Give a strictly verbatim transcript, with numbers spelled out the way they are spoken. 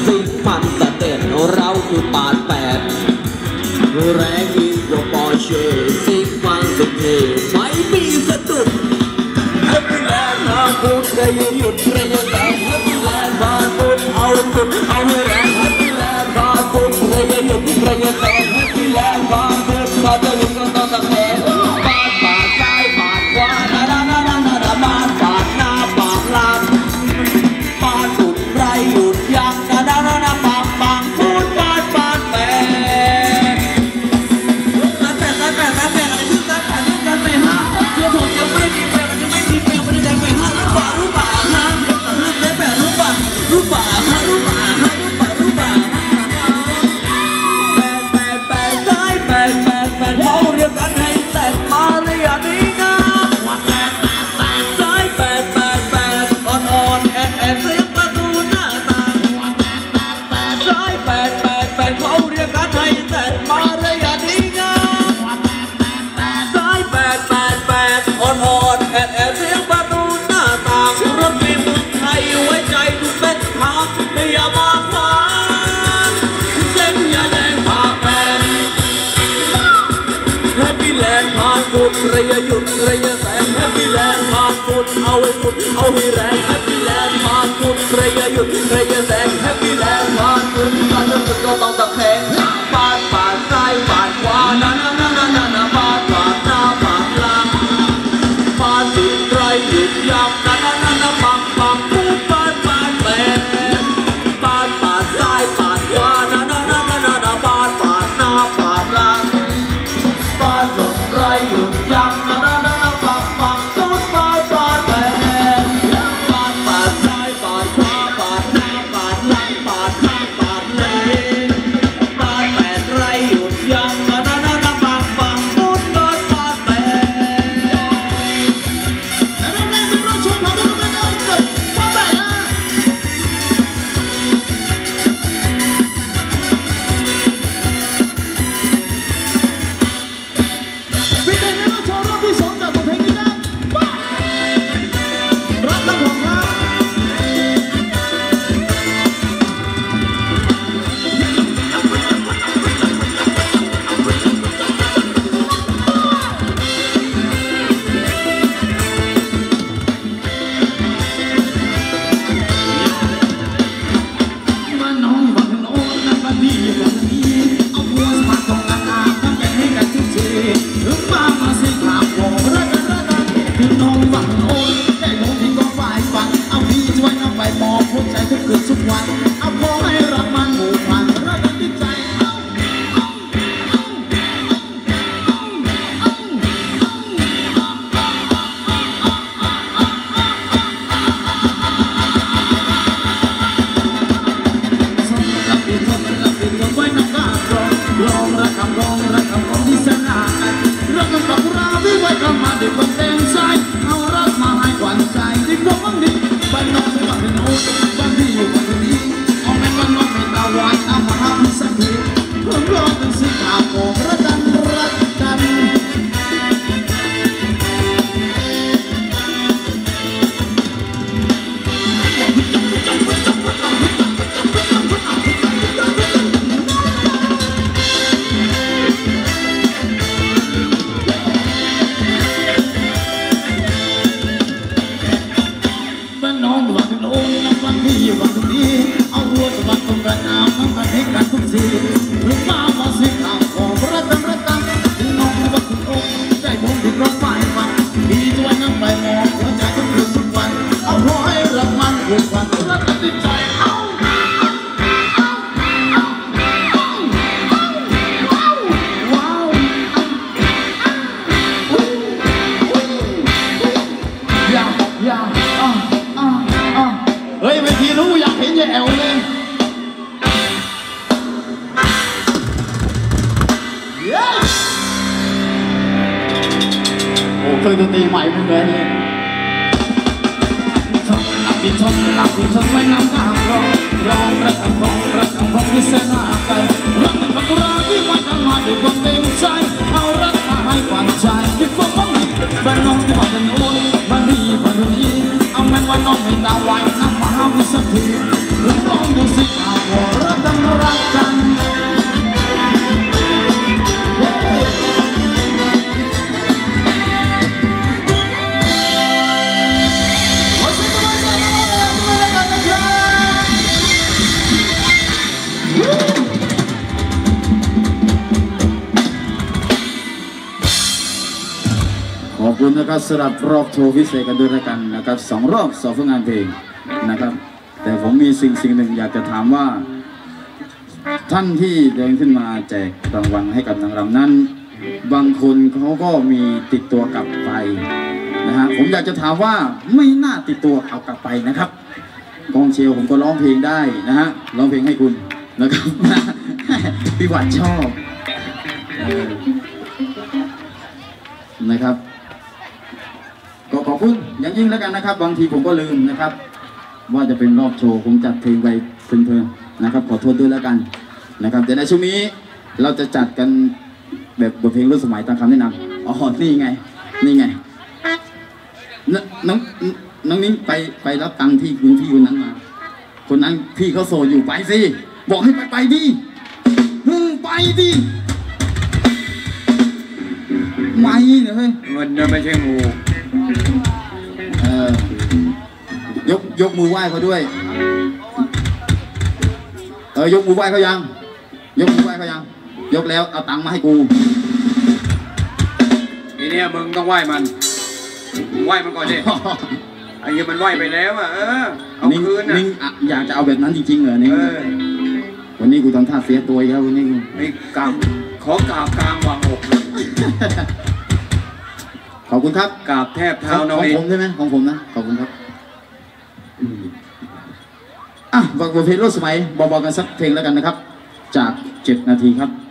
สิมันแต่เด่นเราคือปานแปดแรงยิ่งกว่าปอร์เช่สิมันสุดเท่ไม่มีสะดุดแฮปปี้แลนด์มาพูดใครยังหยุดใครยังแรงแฮปปี้แลนด์มาพูดเอาสุดเอาให้แรงแฮปปี้แลนด์มาพูดใครยังหยุดใครยังแรงแฮปปี้แลนด์มาพูดมาจะหยุดก็ต้องตะแคงปาดปาดซ้ายปาดขวาดาดาดาดาดาดาปาดปาดหน้าปาดหลังปาดหยุดไรหยุดยังดาดาดาดาปาดปาดพูดปาดปาดแปะตัดแปะตัดแปะตัดแปะอะไรที่ตัดแปะที่ตัดแปะฮะเชื่อผมยังไม่มีแปะยังไม่มีแปะไม่ได้แปะฮะรู้ป่ะรู้ป่ะฮะรู้แปะรู้ป่ะรู้ป่ะฮะรู้ป่ะฮะรู้ป่ะรู้ป่ะแปะแปะแปะซ้ายแปะแปะแปะเขาเรียกกันให้แตกมาเลยอย่าดีนะว่าแปะแปะแปะซ้ายแปะแปะแปะอ่อนอ่อนแอนแอนเสียงประตูหน้าต่างว่าแปะแปะแปะซ้ายแปะแปะแปะเขาเรียกกันให้แตกมาเลยอย่าดีนะว่าแปะแปะแปะซ้ายแปะแปะแปะอ่อนอ่อนแอนแอนเสียงประตูหน้าต่างรถมีมึงไทยไว้ใจทุกเส้นทางอย่ามาขวางเส้นอย่าแดงผ่าแปนแฮปปี้แลนด์ผ่านฟุตระยะหยุดระยะแสงแฮปปี้แลนด์ผ่านฟุตเอาไว้ฟุตเอาให้แรงแฮปปี้แลนด์ผ่านฟุตระยะหยุดระยะแสงแฮปปี้แลนด์ผ่านฟุตการเดินฟุตก็ต้องตะแคงปาดปาดซ้ายปาดขวานานานานานานาปาดปาดหน้าปาดหลังปาดหยุดไรหยุดยับนานานานาปังปังพูดปาดปาดแปดปาดปาดซ้ายปาดขวานานานานานานาปาดปาดหน้าปาดหลังปาดหยุดไรหยุดยับนานานานาปังปังพูดปาดปาดแปดปาดปาดซ้ายปาดขวาปาดหน้าปาดหลังปาดข้างปาดเลนปาดแปดไรหยุดยับนานานานาปังปังพูดปาดปาดแปดเฮ้ยเวทีรู้อยากเห็นยายแอวเลยโอ้เคยดนตรีใหม่เป็นไงเนี่ยชมหลับดิชมหลับดิชมไม่น้ำตาร้องร้องรักคำร้องรักคำร้องที่แสนน่าไกลรักมันรักรักที่มันทำมาด้วยความเต็มใจเอารักมาให้กว่าใจที่ฟ้องมันบ้านน้องที่บ้านโน้นบ้านนี้บ้านนี้เอาแม่วันน้องให้ตาไว้น้ำมาห้ามสักทีร้องดูสิตาคุณนะครับสำหรับรอบโชว์พิเศษกันด้วยกันนะครับสองรอบสองผลงานเพลงนะครับแต่ผมมีสิ่งสิ่งหนึ่งอยากจะถามว่าท่านที่เดินขึ้นมาแจกรางวัลให้กับนางรำนั้นบางคนเขาก็มีติดตัวกลับไปนะฮะผมอยากจะถามว่าไม่น่าติดตัวเอากลับไปนะครับกองเชียร์ผมก็ร้องเพลงได้นะฮะร้องเพลงให้คุณนะครับ พี่หวัดชอบนะครับก็ขอบคุณอย่างยิ่งแล้วกันนะครับบางทีผมก็ลืมนะครับว่าจะเป็นรอบโชว์ผมจัดเพลงไปเพลินๆนะครับขอโทษด้วยแล้วกันนะครับแต่ในช่วงนี้เราจะจัดกันแบบบทเพลงรุ่นสมัยตามคำแนะนำอ๋อนี่ไงนี่ไงน้องน้องนิ้งไปไปรับตังค์ที่คุณพี่คนนั้นมาคนนั้นพี่เขาโสดอยู่ไปสิบอกให้ไปไปดิมึงไปดิไม่เนี่ยเฮ้ยมันไม่ใช่งูเออยกยกมือไหว้เขาด้วยเออยกมือไหว้เขายังยกมือไหว้เขายังยกแล้วเอาตังค์มาให้กูทีเนี้ยมึงต้องไหว้มันไหว้มันก่อนดิไอ้ยี่มันไหว้ไปแล้วอ่ะเออเอาคืนนะนิ่งอยากจะเอาแบบนั้นจริงๆเหรอนิ่งวันนี้กูทำท่าเสียตัวแล้ววันนี้ไอ้กราบขอกราบกลางวางอกขอบคุณครับกราบแทบเท้าน้องของผมใช่ไหมของผมนะขอบคุณครับอ่ะบทเพลงรุ่นสมัยบอกๆกันสักเพลงแล้วกันนะครับจากเจ็ดนาทีครับ